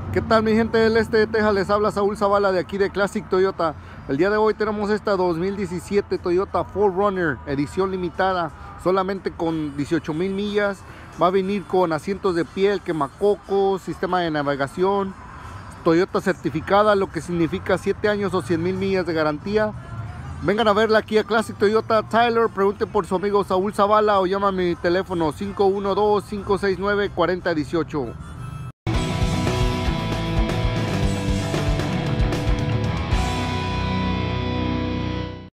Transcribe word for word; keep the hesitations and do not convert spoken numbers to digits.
¿Qué tal mi gente del este de Texas? Les habla Saúl Zavala de aquí de Classic Toyota. El día de hoy tenemos esta dos mil diecisiete Toyota cuatro runner edición limitada, solamente con dieciocho mil millas. Va a venir con asientos de piel, quemacocos, sistema de navegación, Toyota certificada, lo que significa siete años o cien mil millas de garantía. Vengan a verla aquí a Classic Toyota Tyler, pregunten por su amigo Saúl Zavala o llama a mi teléfono cinco uno dos, cinco seis nueve, cuatro cero uno ocho.